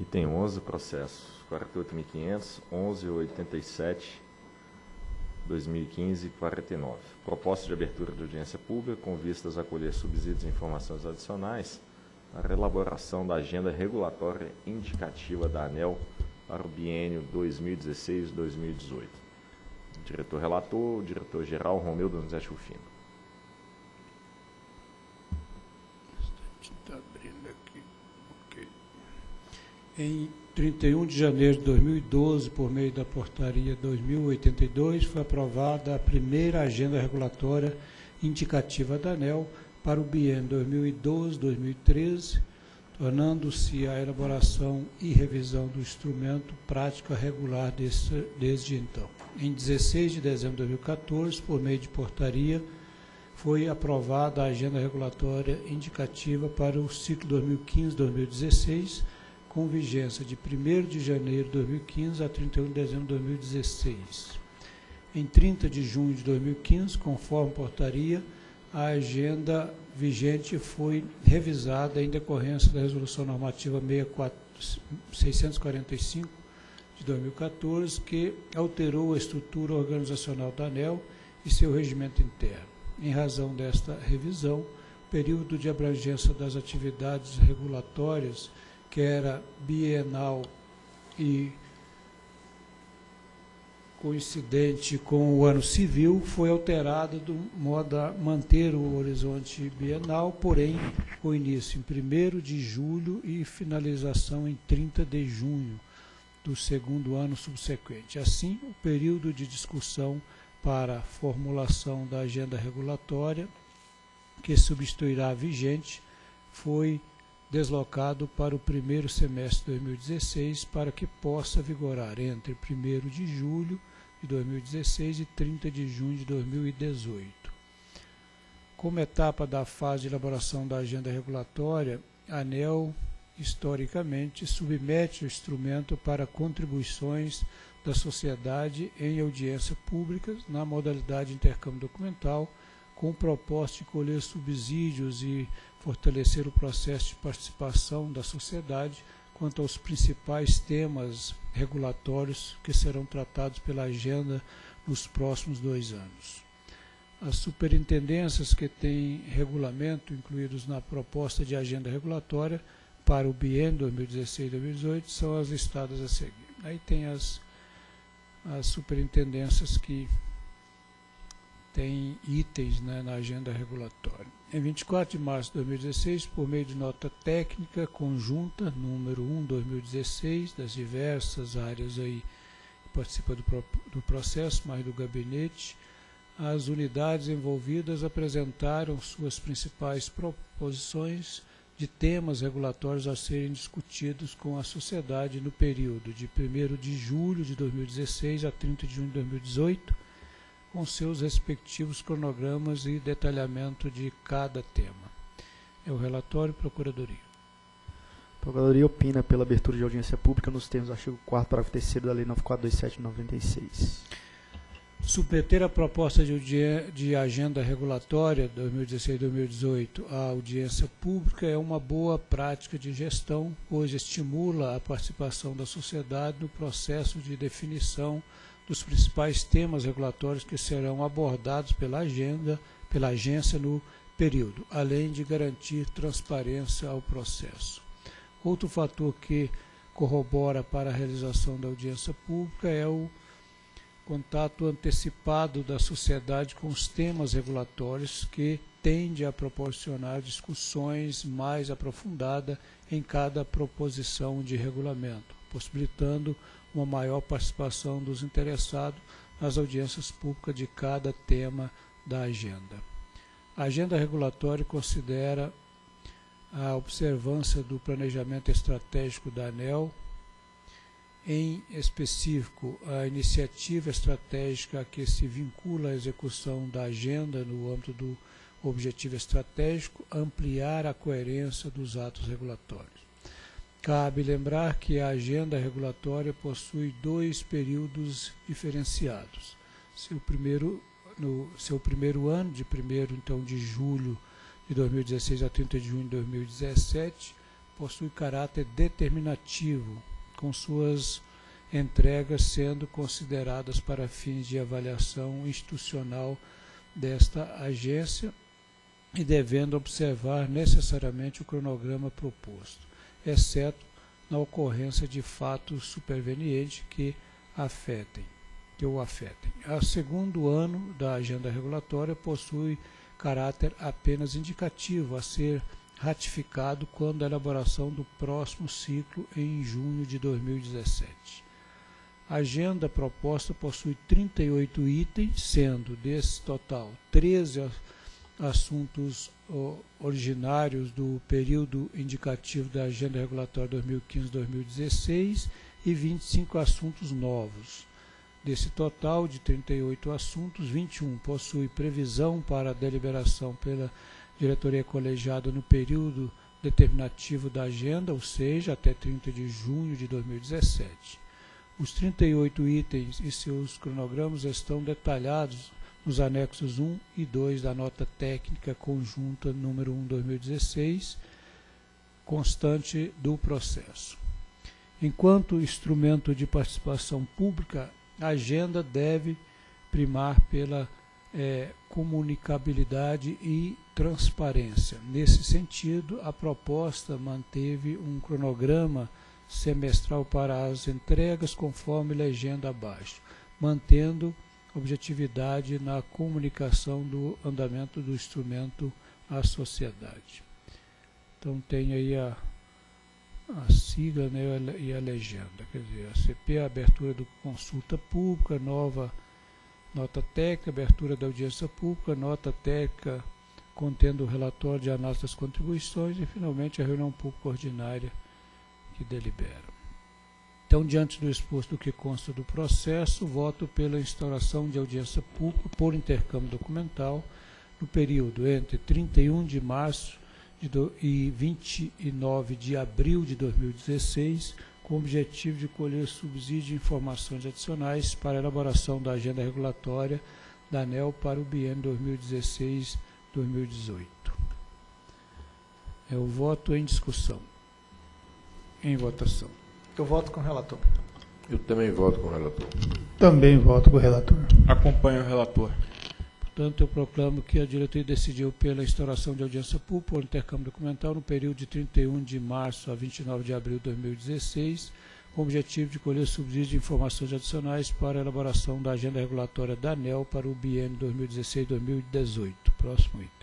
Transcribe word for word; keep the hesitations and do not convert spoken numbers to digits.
Item onze, processo quarenta e oito mil e quinhentos, onze oitenta e sete, dois mil e quinze, quarenta e nove. Proposta de abertura de audiência pública com vistas a colher subsídios e informações adicionais para a elaboração da agenda regulatória indicativa da ANEEL para o biênio dois mil e dezesseis a dois mil e dezoito. Diretor relator, diretor-geral Romildo Donizete Rufino. Está abrindo aqui. Ok. Em trinta e um de janeiro de dois mil e doze, por meio da portaria dois mil e oitenta e dois, foi aprovada a primeira agenda regulatória indicativa da ANEEL para o biênio dois mil e doze a dois mil e treze, tornando-se a elaboração e revisão do instrumento prática regular desse, desde então. Em dezesseis de dezembro de dois mil e quatorze, por meio de portaria, foi aprovada a agenda regulatória indicativa para o ciclo dois mil e quinze a dois mil e dezesseis, com vigência de primeiro de janeiro de dois mil e quinze a trinta e um de dezembro de dois mil e dezesseis. Em trinta de junho de dois mil e quinze, conforme portaria, a agenda vigente foi revisada em decorrência da Resolução Normativa seiscentos e quarenta e cinco de dois mil e quatorze, que alterou a estrutura organizacional da ANEEL e seu regimento interno. Em razão desta revisão, o período de abrangência das atividades regulatórias, que era bienal e coincidente com o ano civil, foi alterado de modo a manter o horizonte bienal, porém, com início em primeiro de julho e finalização em trinta de junho do segundo ano subsequente. Assim, o período de discussão para a formulação da agenda regulatória, que substituirá a vigente, foi deslocado para o primeiro semestre de dois mil e dezesseis, para que possa vigorar entre primeiro de julho de dois mil e dezesseis e trinta de junho de dois mil e dezoito. Como etapa da fase de elaboração da agenda regulatória, a ANEEL, historicamente, submete o instrumento para contribuições da sociedade em audiência pública, na modalidade de intercâmbio documental, com o propósito de colher subsídios e fortalecer o processo de participação da sociedade quanto aos principais temas regulatórios que serão tratados pela agenda nos próximos dois anos. As superintendências que têm regulamento incluídos na proposta de agenda regulatória para o biênio dois mil e dezesseis a dois mil e dezoito são as listadas a seguir. Aí tem as, as superintendências que têm itens, né, na agenda regulatória. Em vinte e quatro de março de dois mil e dezesseis, por meio de nota técnica conjunta, número um, dois mil e dezesseis, das diversas áreas aí que participam do, pro, do processo, mais do gabinete, as unidades envolvidas apresentaram suas principais proposições de temas regulatórios a serem discutidos com a sociedade no período de primeiro de julho de dois mil e dezesseis a trinta de junho de dois mil e dezoito, com seus respectivos cronogramas e detalhamento de cada tema. É o relatório, Procuradoria. A Procuradoria opina pela abertura de audiência pública nos termos do artigo quarto, parágrafo terceiro da Lei nove mil quatrocentos e vinte e sete de noventa e seis. Submeter a proposta de, de agenda regulatória dois mil e dezesseis a dois mil e dezoito à audiência pública é uma boa prática de gestão, pois estimula a participação da sociedade no processo de definição dos principais temas regulatórios que serão abordados pela agenda, pela agência no período, além de garantir transparência ao processo. Outro fator que corrobora para a realização da audiência pública é o contato antecipado da sociedade com os temas regulatórios, que tende a proporcionar discussões mais aprofundadas em cada proposição de regulamento, possibilitando uma maior participação dos interessados nas audiências públicas de cada tema da agenda. A agenda regulatória considera a observância do planejamento estratégico da ANEEL, em específico, a iniciativa estratégica a que se vincula a execução da agenda no âmbito do objetivo estratégico, ampliar a coerência dos atos regulatórios. Cabe lembrar que a agenda regulatória possui dois períodos diferenciados. Seu primeiro, no seu primeiro ano, de primeiro então, de julho de dois mil e dezesseis a trinta de junho de dois mil e dezessete, possui caráter determinativo, com suas entregas sendo consideradas para fins de avaliação institucional desta agência e devendo observar necessariamente o cronograma proposto, exceto na ocorrência de fatos supervenientes que afetem, que o afetem. O segundo ano da agenda regulatória possui caráter apenas indicativo a ser ratificado quando a elaboração do próximo ciclo em junho de dois mil e dezessete. A agenda proposta possui trinta e oito itens, sendo desse total treze assuntos originários do período indicativo da agenda regulatória dois mil e quinze a dois mil e dezesseis e vinte e cinco assuntos novos. Desse total de trinta e oito assuntos, vinte e um possui previsão para deliberação pela diretoria colegiada no período determinativo da agenda, ou seja, até trinta de junho de dois mil e dezessete. Os trinta e oito itens e seus cronogramas estão detalhados nos anexos um e dois da nota técnica conjunta número um, dois mil e dezesseis, constante do processo. Enquanto instrumento de participação pública, a agenda deve primar pela é, comunicabilidade e transparência. Nesse sentido, a proposta manteve um cronograma semestral para as entregas, conforme legenda abaixo, mantendo objetividade na comunicação do andamento do instrumento à sociedade. Então tem aí a, a sigla, né, e a legenda, quer dizer, a C P, a abertura do consulta pública, nova nota técnica, abertura da audiência pública, nota técnica contendo o relatório de análise das contribuições e, finalmente, a reunião pública ordinária que delibera. Então, diante do exposto que consta do processo, voto pela instauração de audiência pública por intercâmbio documental no período entre trinta e um de março de do, e vinte e nove de abril de dois mil e dezesseis, com o objetivo de colher subsídio de informações adicionais para a elaboração da agenda regulatória da ANEEL para o biênio dois mil e dezesseis a dois mil e dezoito. É o voto em discussão. Em votação. Eu voto com o relator. Eu também voto com o relator. Também voto com o relator. Acompanho o relator. Portanto, eu proclamo que a diretoria decidiu pela instauração de audiência pública por intercâmbio documental no período de trinta e um de março a vinte e nove de abril de dois mil e dezesseis, com o objetivo de colher subsídio de informações adicionais para a elaboração da agenda regulatória da ANEEL para o biênio dois mil e dezesseis a dois mil e dezoito. Próximo item.